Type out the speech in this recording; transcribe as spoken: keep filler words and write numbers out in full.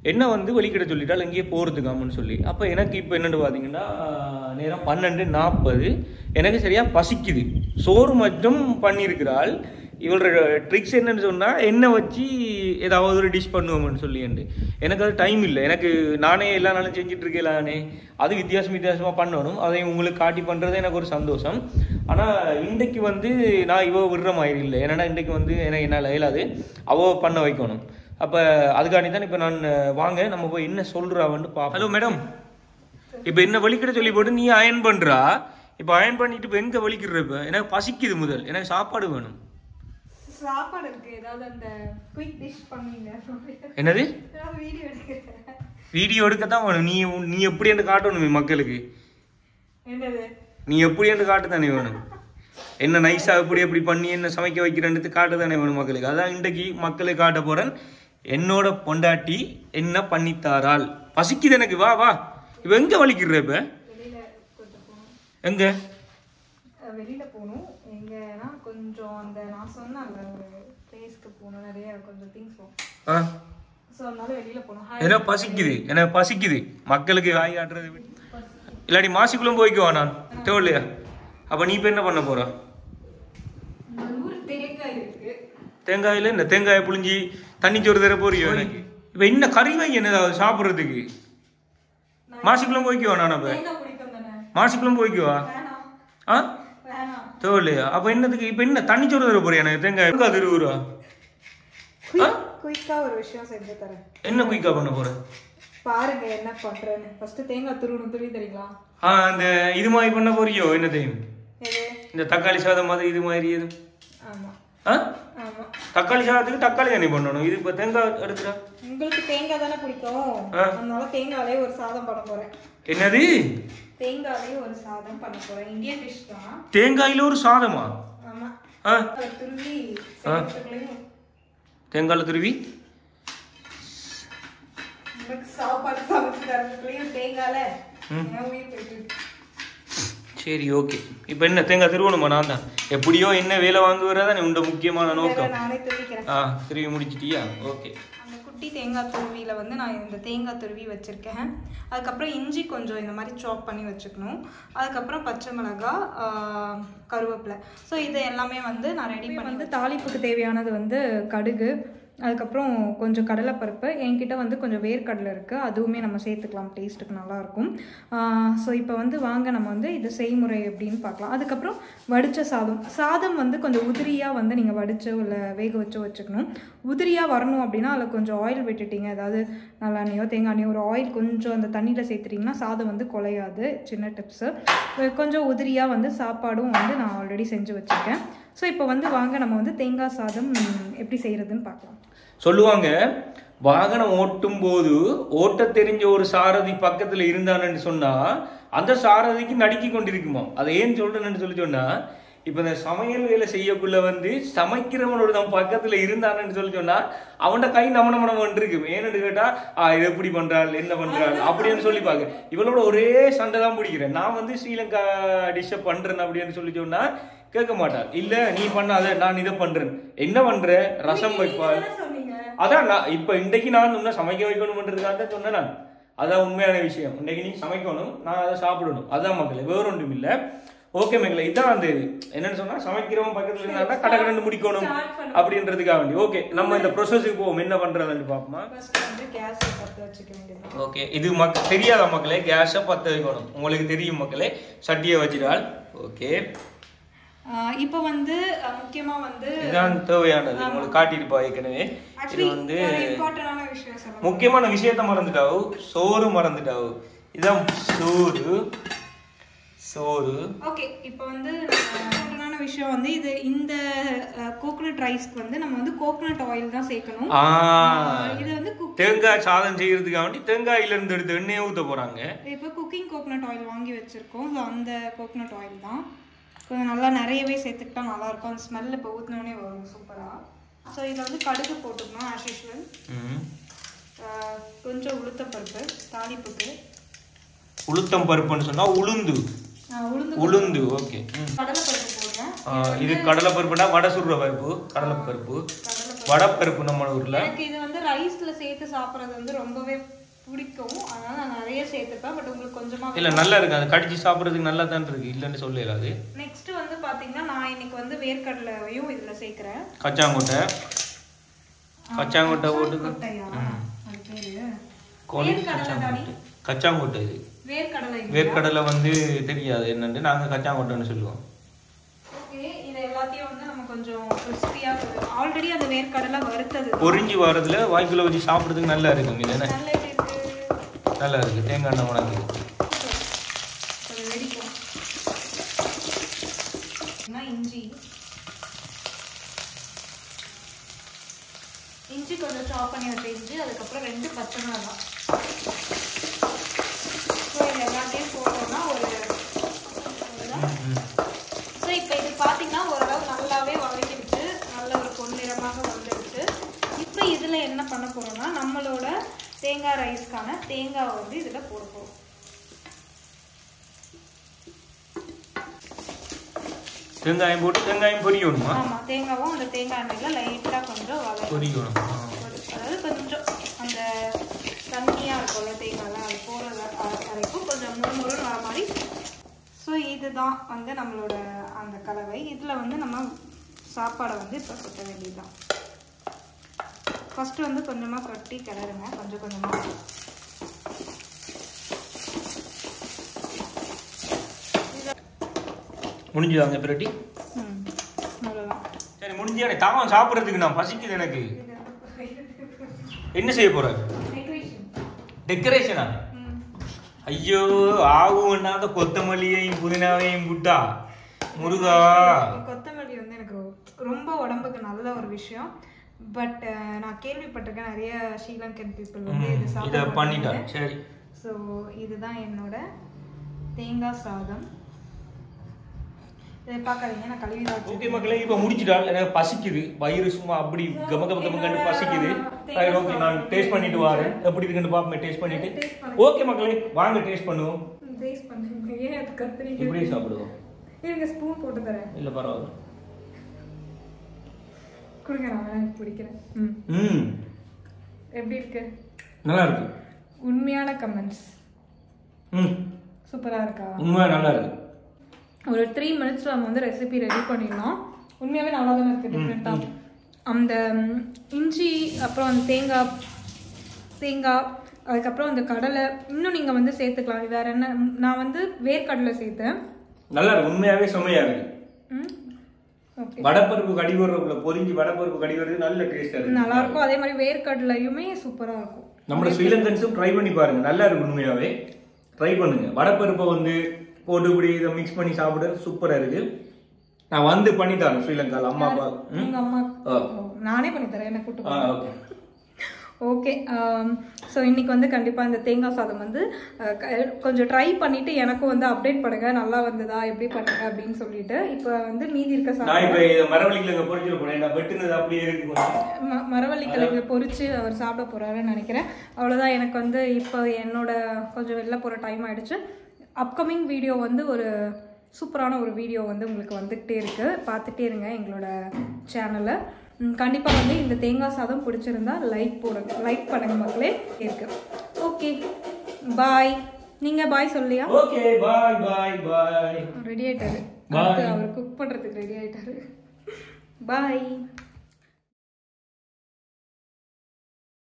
என்ன வந்து வலிக்கிட சொல்லிட்டால் எங்கேயே போகிறதுக்காமன்னு சொல்லி. அப்போ எனக்கு இப்போ என்னென்னு பார்த்தீங்கன்னா நேரம் பன்னெண்டு நாற்பது, எனக்கு சரியாக பசிக்குது. சோறு மட்டும் பண்ணியிருக்கிறாள். இவளோட ட்ரிக்ஸ் என்னன்னு சொன்னால் எண்ணெய் வச்சு ஏதாவது ஒரு டிஷ் பண்ணுவோம்னு சொல்லிண்டு. எனக்கு அது டைம் இல்லை. எனக்கு நானே எல்லா நாளும் செஞ்சுட்டு இருக்கேன். நானே அது வித்தியாசம் வித்தியாசமாக பண்ணணும். அதை உங்களுக்கு காட்டி பண்ணுறது எனக்கு ஒரு சந்தோஷம். ஆனால் இன்றைக்கு வந்து நான் இவ விடுற மாதிரி இல்லை. ஏன்னா இன்றைக்கு வந்து எனக்கு என்னால் இயலாது, அவள் பண்ண வைக்கணும். அப்போ அதுக்காண்டி தான் இப்போ நான் வாங்க நம்ம போய் என்ன சொல்கிறாவன்னு பார்ப்போம். ஹலோ மேடம், இப்போ என்ன வலிக்கிட சொல்லி போட்டு நீ அயன் பண்ணுறா. இப்போ அயன் பண்ணிட்டு இப்போ எங்கே வலிக்கிற? இப்போ எனக்கு பசிக்குது, முதல் எனக்கு சாப்பாடு வேணும். சாப்பாடு இருக்கு, ஏதாவது அந்த குயிக் டிஷ் பண்ணுவீங்க? என்னது வீடியோ எடுக்க? வீடியோ எடுக்க தான் வேணும். நீ நீ எப்படி என்று காட்டணும் மக்களுக்கு. என்னது நீ எப்படி என்று காட்டு தானே வேணும். என்ன நைஸாக எப்படி எப்படி பண்ணி என்ன சமைக்க வைக்கிறேன்னு காட்டு தானே வேணும் மக்களுக்கு. அதான் இன்றைக்கு மக்களுக்கு காட்ட போகிறேன். என்னோட பொண்டாட்டி என்ன பண்ணித்தாரால். பசிக்குது எனக்கு, வா வா. இப்போ எங்கே வலிக்கிற? இப்போ எங்க வெளியில போகணும். எங்கன்னா கொஞ்சம் அந்த நான் சொன்ன அந்த பிளேஸ்க்கு போகணும். நிறைய கொஞ்சம் திங்ஸ் ஆ ஸோ அதனால வெளியில போகணும். எனக்கு பசிக்குது, எனக்கு பசிக்குது. மக்களுக்கு காய் காட்டுறது இல்லாட்டி மாசிக்குள்ளும் போய்க்குவா நான் தேவையில்லையா? அப்போ நீ இப்போ என்ன பண்ண போற? தேங்காய் இருக்கு. தேங்காயில் இந்த தேங்காயை புளிஞ்சி தண்ணி சோறு தர போறியோ எனக்கு? இப்போ இன்னும் கறி வை என்ன சாப்பிட்றதுக்கு? மாசிக்குள்ளும் போய்க்குவா நான்? அப்போ மாசிக்குள்ளும் போய்க்குவா? ஆ தேவையில்லையா? அப்போ என்னதுக்கு இப்போ என்ன தண்ணி சோறு தர போறியா எனக்கு? தேங்காய் இருபது ரூபா. குயிக்கா ஒரு விஷயம் செஞ்சு தரேன். என்ன குயிக்கா பண்ண போற? பாருங்க என்ன பண்றேன்னு. ஃபர்ஸ்ட் தேங்காய் துருவணும். துருவி தெரியுங்களா? ஆ இந்த இது மாதிரி பண்ண போறியோ? என்ன தெரியும் இந்த தக்காளி சாதம் மாதிரி இது மாதிரி எதுவும்? ஆமா ஆ ஆமா. தக்காளி சாதத்துக்கு தக்காளி தானே பண்ணணும். இது இப்போ தேங்காய் எடுத்துட்டா. உங்களுக்கு தேங்காய் தானே பிடிக்கும், அதனால தேங்காயிலே ஒரு சாதம் பண்ண போறேன். என்னது? தேங்காயிலே ஒரு சாதம் பண்ண போறேன். இந்தியன் டிஷ் தான். தேங்காயில ஒரு சாதமா? ஆமா. ஆ துருவி தேங்காயில துருவி சாப்பாடு சமைச்சு தரதுக்குள்ளேயும் தேங்காயில உயிர் போயிட்டு. சரி ஓகே. இப்போ என்ன தேங்காய் திருவணுமா? நான் தான் எப்படியோ என்ன வேலை வாங்குறதானே உண்ட முக்கியமான நோக்கம். நானே துருவிக்கிறேன். ஆ திருவி முடிச்சிட்டியா? ஓகே. அந்த குட்டி தேங்காய் துருவியில் வந்து நான் இந்த தேங்காய் துருவி வச்சுருக்கேன். அதுக்கப்புறம் இஞ்சி கொஞ்சம் இந்த மாதிரி சாப் பண்ணி வச்சுக்கணும். அதுக்கப்புறம் பச்சை மிளகாய், கருவேப்பிலை. ஸோ இது எல்லாமே வந்து நான் ரெடி பண்ணி வந்து தாளிப்புக்கு தேவையானது வந்து கடுகு, அதுக்கப்புறம் கொஞ்சம் கடலைப்பருப்பு. என்கிட்ட வந்து கொஞ்சம் வேர்க்கடலை இருக்குது, அதுவுமே நம்ம சேர்த்துக்கலாம், டேஸ்ட்டுக்கு நல்லாயிருக்கும். ஸோ இப்போ வந்து வாங்க நம்ம வந்து இது செய்முறை எப்படின்னு பார்க்கலாம். அதுக்கப்புறம் வடித்த சாதம். சாதம் வந்து கொஞ்சம் உதிரியாக வந்து நீங்கள் வடிச்சோ இல்லை வேக வச்சோ வச்சுக்கணும். உதிரியாக வரணும் அப்படின்னா அதில் கொஞ்சம் ஆயில் விட்டுட்டிங்க, அதாவது நல்லெண்ணெயோ தேங்காய் எண்ணெயோ ஒரு ஆயில் கொஞ்சம் அந்த தண்ணியில் சேர்த்துட்டிங்கன்னா சாதம் வந்து குலையாது. சின்ன டிப்ஸு. கொஞ்சம் உதிரியாக வந்து சாப்பாடும் வந்து நான் ஆல்ரெடி செஞ்சு வச்சுருக்கேன். ஸோ இப்போ வந்து வாங்க நம்ம வந்து தேங்காய் சாதம் எப்படி செய்கிறதுன்னு பார்க்கலாம். சொல்லுவாங்க, வாகனம் ஓட்டும் போது ஓட்ட தெரிஞ்ச ஒரு சாரதி பக்கத்துல இருந்தான்னு சொன்னா அந்த சாரதிக்கு நடுக்கி கொண்டிருக்குமா. அதை ஏன் சொல்றேன்னு சொல்லி சொன்னா, இப்ப இந்த சமையல் வேலை செய்யக்குள்ள வந்து சமைக்கிறவனோட நம்ம பக்கத்துல இருந்தான்னு சொல்லி சொன்னா அவனோட கை நம்ம நம்ம நம்ம இருக்கும். ஏன்னு கேட்டா ஆஹ் இது எப்படி பண்றாள் என்ன பண்றாள் அப்படின்னு சொல்லி பாக்க. இவளோட ஒரே சண்டை தான் பிடிக்கிறேன். நான் வந்து ஸ்ரீலங்கா டிஷ்ஷை பண்றேன் அப்படின்னு சொல்லி சொன்னா கேட்க மாட்டாள். இல்ல நீ பண்ணாத, நான் இதை பண்றேன். என்ன பண்ற? ரசம் வைப்பாள். அதான் நான் இப்ப இன்றைக்கு நான் இன்னும் சமைக்க வைக்கணும்ன்றதுக்காக சொன்னேன் நான். அதான் உண்மையான விஷயம். இன்றைக்கு நீ சமைக்கணும், நான் அதை சாப்பிடணும். அதான் மக்களே, வேற ஒன்றும் இல்லை. ஓகே மக்களே, இதான் அந்த என்னன்னு சொன்னா சமைக்கிறவன் பக்கத்துல இருந்தா கடை கடந்து முடிக்கணும் அப்படின்றதுக்காக வேண்டி. ஓகே, நம்ம இந்த ப்ரொசஸுக்கு போவோம். என்ன பண்றதுன்னு பாப்போமா. ஓகே, இது மக்க தெரியாத மக்களே, கேஸை பற்ற வைக்கணும். உங்களுக்கு தெரியும் மக்களே, சட்டியை வச்சிடால். ஓகே, இப்போ வந்து முக்கியமா வந்து இதான் தேவையானது. உங்களுக்கு காட்டியிருப்பா ஏற்கனவே. இது வந்து முக்கியமான விஷயத்த மறந்துட்டாவு, சோறு மறந்துட்டாவு. இதான் சோறு சோறு ஓகே. இப்போ வந்து முக்கியமான விஷயம் வந்து இது இந்த கோகனட் ரைஸ்க்கு வந்து நம்ம வந்து கோகனட் ஆயில் தான் சேர்க்கணும். இது வந்து தேங்காய் சாதம் செய்யறதுக்காக வேண்டி தேங்காயில இருந்து எடுத்து எண்ணெயை ஊற்ற போறாங்க. இப்போ குக்கிங் கோகனட் ஆயில் வாங்கி வச்சிருக்கோம். ஸோ அந்த கோகனட் ஆயில் தான் கொஞ்சம் நல்லா நிறையவே சேர்த்துக்கிட்டா நல்லாயிருக்கும். அந்த ஸ்மெல் இப்போ ஊற்றினோடனே வரும் சூப்பராக. ஸோ இதில் வந்து கடுகு போட்டுக்கணும் ஆஸ் யூஷுவல். கொஞ்சம் உளுத்தம் பருப்பு தாளிப்புக்கு. உளுத்தம் பருப்புன்னு சொன்னால் உளுந்து உளுந்து உளுந்து ஓகே. கடலை பருப்பு போடுறேன். இது கடலை பருப்புனா வடை சுடுற பருப்பு. கடலை பருப்பு கடலை பருப்பு வடப்பருப்பு நம்ம ஊர்ல. எனக்கு இது வந்து ரைஸ்ல சேர்த்து சாப்பிடுறது வந்து ரொம்பவே பிடிக்கும். அதனால நான் நிறைய சேர்த்துப்பேன். பட் உங்களுக்கு கொஞ்சமா இல்ல நல்லா இருக்கு. அது கடிச்சு சாப்பிடுறதுக்கு நல்லா தான் இருக்கு. இல்லன்னு சொல்லல அது. நெக்ஸ்ட் வந்து பாத்தீங்கன்னா நான் இன்னைக்கு வந்து வேர்க்கடலையும் இதுல சேர்க்கிறேன். கச்சாங்கொட்டை. கச்சாங்கொட்டை போட்டு அது பேரு கோழி கச்சாங்கொட்டை. கச்சாங்கொட்டை இது. வேர்க்கடலை. வேர்க்கடலை வந்து தெரியாது என்னன்னு, நாங்க கச்சாங்கொட்டைன்னு சொல்லுவோம். ஓகே, இது எல்லாத்தையும் வந்து நம்ம கொஞ்சம் கிறிஸ்பியா ஆல்ரெடி அந்த வேர்க்கடலை வறுத்தது பொரிஞ்சு வரதுல வாய்க்குள்ள வச்சு சாப்பிடுறதுக்கு நல்லா இருக்கும். இது என்ன நல்லா இருக்கு. நல்லா இருக்கு. தேங்காய் எண்ணெய் உணவு வெடிக்கும். இஞ்சி இஞ்சி கொஞ்சம் சாப் பண்ணி வச்ச இஞ்சி, அதுக்கப்புறம் ரெண்டு பச்சை மிளகாய். ஸோ இது எல்லாத்தையும் போட்டோம்னா ஒரு ஸோ இப்போ இது பார்த்தீங்கன்னா ஓரளவு நல்லாவே வதக்கிடுச்சு. நல்ல ஒரு பொன்னிறமாக வந்துடுச்சு. இப்போ இதில் என்ன பண்ண போகிறோம்னா நம்மளோட தேங்காய் ரைஸ்க்கான தேங்காவை வந்து இதில் போட போகிறோம். தேங்காயம் போட்டு தேங்காயம் பொரியணுமா? ஆமாம், தேங்காவும் அந்த தேங்காய் எண்ணெயில் லைட்டாக கொஞ்சம் பொரியணும். அதாவது கொஞ்சம் அந்த தண்ணியாக இருக்கும்ல தேங்காய்லாம், அது போகிற வரைக்கும் கொஞ்சம் முறு முருன்னு வர மாதிரி. ஸோ இதுதான் வந்து நம்மளோட அந்த கலவை. இதில் வந்து நம்ம சாப்பாடை வந்து இப்போ கொட்ட வேண்டியதுதான். ஃபஸ்ட்டு வந்து கொஞ்சமாக கட்டி கிளறுங்க, கொஞ்சம் கொஞ்சமாக. முடிஞ்சுதாங்க பிரட்டி? ம், அவ்வளோதான். சரி முடிஞ்சு. எனக்கு தாகம் சாப்பிட்றதுக்கு நான் பசிக்குது எனக்கு. என்ன செய்ய போற? டெக்கரேஷனா? ஐயோ, ஆகும்னா அந்த கொத்தமல்லியையும் புதினாவையும் புட்டா முருகா. கொத்தமல்லி வந்து எனக்கு ரொம்ப உடம்புக்கு நல்ல ஒரு விஷயம். பட் நான் கேள்விப்பட்டிருக்கேன் நிறைய ஸ்ரீலங்கன் பீப்புள் வந்து இது இதை பண்ணிட்டாங்க. சரி, ஸோ இதுதான் என்னோட தேங்காய் சாதம். இதை பார்க்காதீங்க, நான் கழுவி தான். ஓகே மக்களே, இப்போ முடிச்சிட்டா. எனக்கு பசிக்குது, வயிறு சும்மா அப்படி கம கம கம கண்டு பசிக்குது. ஓகே, நான் டேஸ்ட் பண்ணிட்டு வரேன். எப்படி இருக்குன்னு பாப்போம். டேஸ்ட் பண்ணிட்டு. ஓகே மக்களே, வாங்க டேஸ்ட் பண்ணுவோம். டேஸ்ட் பண்ணுங்க. ஏன் அது கத்துறீங்க? இப்படி சாப்பிடுவோம். இருங்க, ஸ்பூன் போட்டு தரேன். இல்ல பரவாயில்ல, கொடுங்க, நான் பிடிக்கிறேன். ம் ம் எப்படி இருக்கு? நல்லா இருக்கு. உண்மையான கமெண்ட்ஸ். ம் சூப்பராக இருக்கா? உண்மையாக நல்லா இருக்கு. ஒரு த்ரீ மினிட்ஸில் நம்ம வந்து ரெசிபி ரெடி பண்ணிடலாம். உண்மையாகவே நல்லா தானே இருக்குது. டிஃப்ரெண்ட்டாக அந்த இஞ்சி, அப்புறம் அந்த தேங்காய் தேங்காய் அதுக்கப்புறம் அந்த கடலை இன்னும் நீங்கள் வந்து சேர்த்துக்கலாம். வேற என்ன, நான் வந்து வேர்க்கடலை சேர்த்தேன். நல்லா இருக்கு, உண்மையாகவே செம்மையாக இருக்கு. ம் ஓகே, வடப்பருப்பு கடிவரக்குள்ள பொரிஞ்சு வடப்பருப்பு கடிவரது நல்ல டேஸ்ட்டாக இருக்கு. நல்லா இருக்கும். அதே மாதிரி வேர்க்கடலையுமே சூப்பராக இருக்கும். நம்ம ஸ்ரீலங்கன்ஸும் ட்ரை பண்ணி பாருங்க, நல்லா இருக்கு. உண்மையாகவே ட்ரை பண்ணுங்க. வடப்பருப்பை வந்து போட்டு இப்படி இதை மிக்ஸ் பண்ணி சாப்பிட சூப்பராக இருக்கு. நான் வந்து பண்ணி தரேன் ஸ்ரீலங்காவில். அம்மா அப்பா உங்கள் அம்மா நானே பண்ணி தரேன், என்ன கூட்டு. Okay okay. ஸோ இன்னைக்கு வந்து கண்டிப்பாக இந்த தேங்காய் சாதம் வந்து கொஞ்சம் ட்ரை பண்ணிட்டு எனக்கும் வந்து அப்டேட் பண்ணுங்க, நல்லா வந்ததா எப்படி பண்ணுங்க அப்படின்னு சொல்லிட்டு. இப்போ வந்து மீதி இருக்க சாதம் மரவள்ளிக்கிழங்கு பொரிச்சிட போறேன். நான் வெட்டுனது அப்படியே இருக்கு. மரவள்ளிக்கிழங்கு பொரிச்சு அவர் சாப்பிட போறாருன்னு நினைக்கிறேன். அவ்வளோதான். எனக்கு வந்து இப்போ என்னோட கொஞ்சம் வெளில போகிற டைம் ஆயிடுச்சு. அப்கமிங் வீடியோ வந்து ஒரு சூப்பரான ஒரு வீடியோ வந்து உங்களுக்கு வந்துகிட்டே இருக்குது. பார்த்துட்டே இருங்க எங்களோட சேனலை. கண்டிப்பாக வந்து இந்த தேங்காய் சாதம் பிடிச்சிருந்தா லைக் போடுங்க, லைக் பண்ணுங்க மக்களே. இருக்கு. Okay, bye. நீங்கள் பாய் சொல்லியா? ஓகே, பாய் பாய் பாய். ரெடி ஆயிட்டாரு. அவர் குக் பண்ணுறதுக்கு ரெடி ஆயிட்டாரு. பாய்.